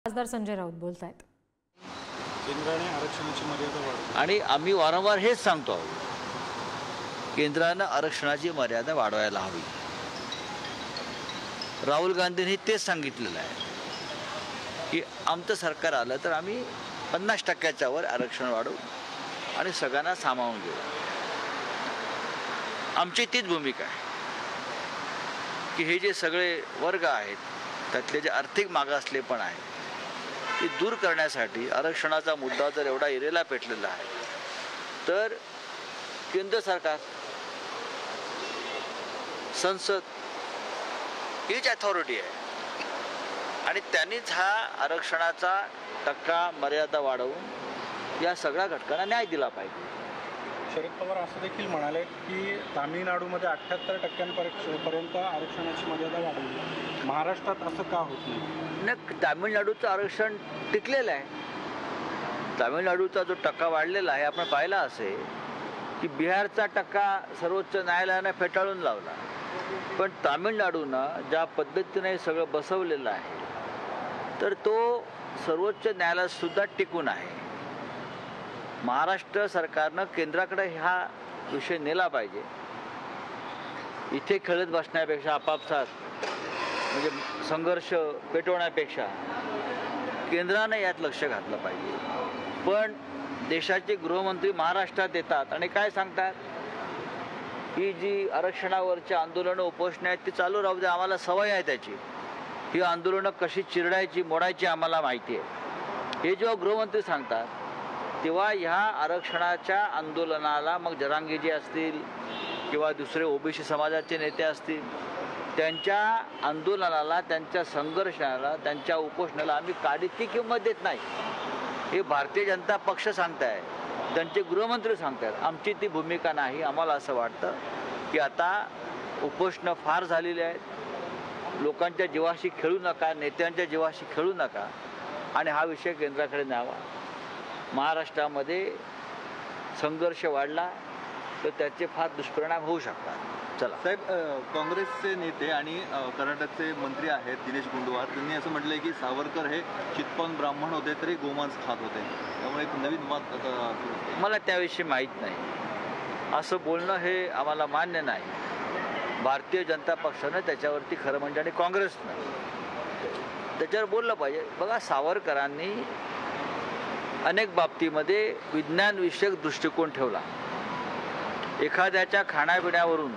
खासदार संजय राऊत बोलतायत. केंद्राने आरक्षणाची मर्यादा वाढवली आणि आम्ही वारंवार हेच सांगतो आहोत, केंद्रानं आरक्षणाची मर्यादा वाढवायला हवी. राहुल गांधींनी तेच सांगितलेलं आहे की आमचं सरकार आलं तर आम्ही 50% वर आरक्षण वाढवू आणि सगळ्यांना सामावून घेऊ. आमची तीच भूमिका आहे की हे जे सगळे वर्ग आहेत त्यातले जे आर्थिक मागासलेपण आहे ती दूर करण्यासाठी आरक्षणाचा मुद्दा जर एवढा इरेला पेटलेला आहे तर केंद्र सरकार, संसद हीच अथॉरिटी आहे आणि त्यांनीच हा आरक्षणाचा टक्का मर्यादा वाढवून या सगळ्या घटकांना न्याय दिला पाहिजे. शरद पवार असं देखील म्हणाले की तामिळनाडूमध्ये 78% आरक्षणाची मर्यादा वाढवली, महाराष्ट्रात असं का होत नाही? तामिळनाडूचं आरक्षण टिकलेलं आहे. तामिळनाडूचा जो टक्का वाढलेला आहे आपण पाहिला असेल की बिहारचा टक्का सर्वोच्च न्यायालयाने फेटाळून लावला, पण तामिळनाडूनं ज्या पद्धतीने सगळं बसवलेलं आहे तर तो सर्वोच्च न्यायालयात सुद्धा टिकून आहे. महाराष्ट्र सरकारनं केंद्राकडे हा विषय नेला पाहिजे. इथे खेळत बसण्यापेक्षा आपापसात म्हणजे संघर्ष पेटवण्यापेक्षा केंद्राने यात लक्ष घातलं पाहिजे. पण देशाचे गृहमंत्री महाराष्ट्रात येतात आणि काय सांगतात, ही जी आरक्षणावरची आंदोलनं उपोषणं आहेत ती चालू राहू दे, आम्हाला सवय आहे त्याची. ही आंदोलनं कशी चिरडायची मोडायची आम्हाला माहिती आहे. हे जेव्हा गृहमंत्री सांगतात तेव्हा ह्या आरक्षणाच्या आंदोलनाला मग जरांगीजी असतील किंवा दुसरे ओबीसी समाजाचे नेते असतील, त्यांच्या आंदोलनाला, त्यांच्या संघर्षाला, त्यांच्या उपोषणाला आम्ही काडीची किंमत देत नाही. हे भारतीय जनता पक्ष सांगताय, त्यांचे गृहमंत्री सांगतात. आमची ती भूमिका नाही. आम्हाला असं वाटतं की आता उपोषणं फार झालेली आहेत. लोकांच्या जीवाशी खेळू नका, नेत्यांच्या जीवाशी खेळू नका आणि हा विषय केंद्राकडे न्यावा. महाराष्ट्रामध्ये संघर्ष वाढला तर त्याचे फार दुष्परिणाम होऊ शकतात. चला साहेब, काँग्रेसचे नेते आणि कर्नाटकचे मंत्री आहेत दिनेश गुंडूवार, त्यांनी असं म्हटलंय की सावरकर हे चित्पावन ब्राह्मण होते तरी गोमांस खात होते, त्यामुळे एक नवीन वाद. मला त्याविषयी माहीत नाही. असं बोलणं हे आम्हाला मान्य नाही. भारतीय जनता पक्षानं त्याच्यावरती खरं म्हणजे आणि काँग्रेसनं त्याच्यावर बोललं पाहिजे. बघा, सावरकरांनी अनेक बाबतीमध्ये विज्ञानविषयक दृष्टिकोन ठेवला. एखाद्याच्या खाण्यापिण्यावरून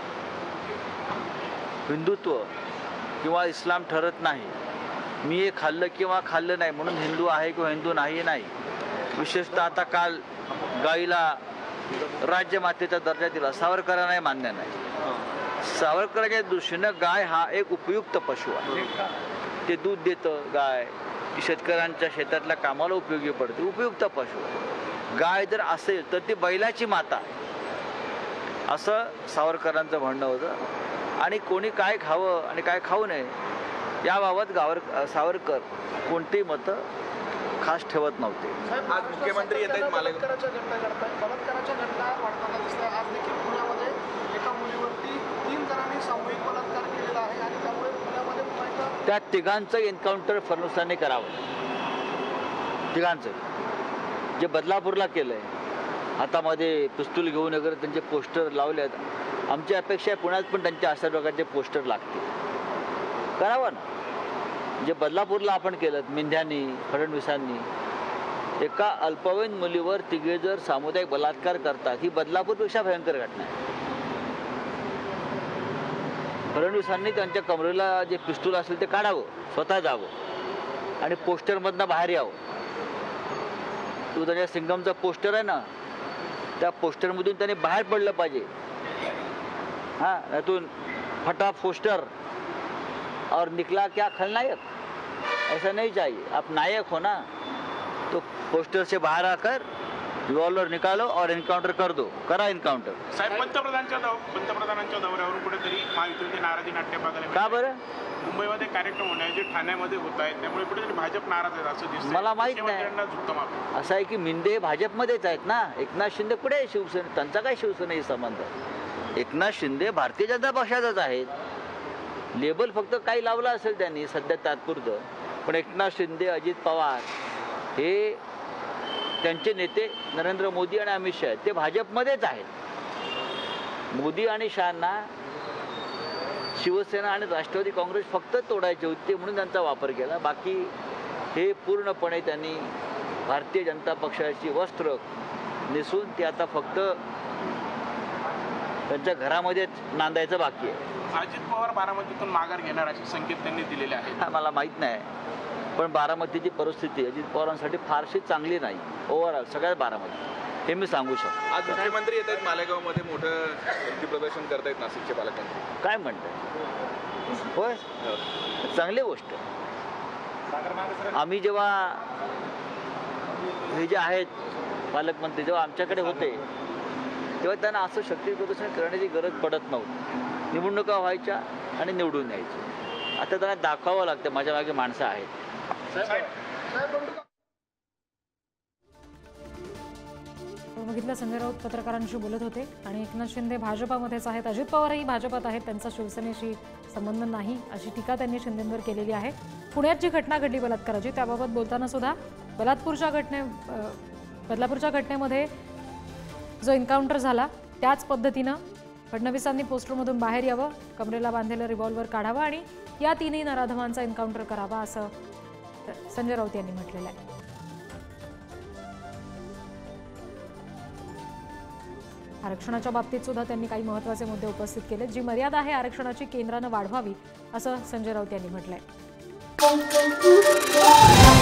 हिंदुत्व किंवा इस्लाम ठरत नाही. मी हे खाल्लं किंवा खाल्लं नाही म्हणून हिंदू आहे किंवा हिंदू नाही नाही. विशेषतः आता काल गाईला राज्यमातेचा दर्जा दिला, सावरकरांना मान्य नाही. सावरकरांच्या दृष्टीनं गाय हा एक उपयुक्त पशु आहे. ते दूध देतं, गाय शेतकऱ्यांच्या शेतातल्या कामाला उपयोगी पडते, उपयुक्त पशु. गाय जर असेल तर ती बैलाची माता आहे असं सावरकरांचं म्हणणं होतं. आणि कोणी काय खावं आणि काय खाऊ नये याबाबत सावरकर कोणतीही मतं खास ठेवत नव्हते. आज मुख्यमंत्री येत आहेत बलात्काराच्या घटना वाढताना दिसतात. आज देखील पुण्यामध्ये एका मुलीवरती 3 जणांनी सामूहिक बलात्कार केलेला आहे आणि त्यामुळे पुण्यामध्ये त्या तिघांचं एन्काउंटर फडणवीसांनी करावं. तिघांचं जे बदलापूरला केलंय, हातामध्ये पिस्तूल घेऊन वगैरे त्यांचे पोस्टर लावले आहेत. आमची अपेक्षा आहे पुण्यात पण त्यांच्या अशा प्रकारचे पोस्टर लागतील. करावं ना. जे बदलापूरला आपण केलं मिंध्यांनी, फडणवीसांनी, एका अल्पवयीन मुलीवर तिघे जर सामुदायिक बलात्कार करतात ही बदलापूरपेक्षा भयंकर घटना आहे. फडणवीसांनी त्यांच्या कमरेला जे पिस्तूल असेल ते काढावं, स्वतः जावं आणि पोस्टरमधनं बाहेर यावं. तो त्यांच्या सिंगमचा पोस्टर आहे ना, त्या पोस्टरमधून त्याने बाहेर पडलं पाहिजे. हाँ, यातून फटा पोस्टर और निकला क्या खलनायक, ऐसा नहीं चाहिए. आप नायक हो ना, तो पोस्टर से बाहर आकर रिवॉल्वर निकालो और एन्काउंटर कर दो. करा एन्काउंटर. साहेब, पंतप्रधानांच्या दौऱ्यावरून कुठेतरी महायुतीचे नाराजी नाट्य बघायला का बरं? मुंबईमध्ये कार्यक्रम होणे जे ठाण्यामध्ये होत आहेत त्यामुळे कुठेतरी भाजप नाराज आहे असं दिसतं. मला माहित नाही. असं आहे की मिंदे भाजपमध्येच आहेत ना. एकनाथ शिंदे कुठे आहे शिवसेना? त्यांचा काय शिवसेनेशी संबंध? एकनाथ शिंदे भारतीय जनता पक्षाचाच आहेत. लेबल फक्त काही लावलं असेल त्यांनी सध्या तात्पुरतं, पण एकनाथ शिंदे, अजित पवार हे त्यांचे नेते नरेंद्र मोदी आणि अमित शहा ते भाजपमध्येच आहेत. मोदी आणि शहांना शिवसेना आणि राष्ट्रवादी काँग्रेस फक्त तोडायचे होते म्हणून त्यांचा वापर केला. बाकी हे पूर्णपणे त्यांनी भारतीय जनता पक्षाची वस्त्र नेसून ते आता फक्त त्यांच्या घरामध्येच नांदायचं बाकी आहे. अजित पवार बारामतीतून माघार घेणार असे संकेत त्यांनी दिलेले आहेत. हा मला माहीत नाही, पण बारामतीची परिस्थिती अजित पवारांसाठी फारशी चांगली नाही ओव्हरऑल सगळ्यात बारामती, हे मी सांगू शकतो. आज मुख्यमंत्री येत आहेत मालेगावमध्ये, मोठं शक्ती प्रदर्शन करतायत नाशिकचे पालकमंत्री. काय म्हणताय? होय, चांगली गोष्ट. आम्ही जेव्हा हे जे आहेत पालकमंत्री जेव्हा आमच्याकडे होते तेव्हा त्यांना असं शक्ती प्रदर्शन करण्याची गरज पडत नव्हती. निवडणुका व्हायच्या आणि निवडून यायचे. आता त्यांना दाखवावं लागतं माझ्या मागे माणसं आहेत. बघितलं, संजय राऊत पत्रकारांशी बोलत होते. आणि एकनाथ शिंदे भाजपामध्येच आहेत, अजित पवारही भाजपात आहेत, त्यांचा शिवसेनेशी संबंध नाही अशी टीका त्यांनी शिंदेंवर केलेली आहे. पुण्यात जी घटना घडली बलात्काराची त्याबाबत बोलताना सुद्धा बदलापूरच्या घटनेमध्ये जो एन्काउंटर झाला त्याच पद्धतीनं फडणवीसांनी पोस्टरमधून बाहेर यावं, कमरेला बांधलेलं रिव्हॉल्वर काढावं आणि या तिन्ही नराधमांचा एन्काउंटर करावा असं संजय राऊत यांनी म्हटलेलं आहे. आरक्षणाच्या बाबतीत सुद्धा त्यांनी काही महत्त्वाचे मुद्दे उपस्थित केले. जी मर्यादा आहे आरक्षणाची केंद्रानं वाढवावी असं संजय राऊत यांनी म्हटलंय.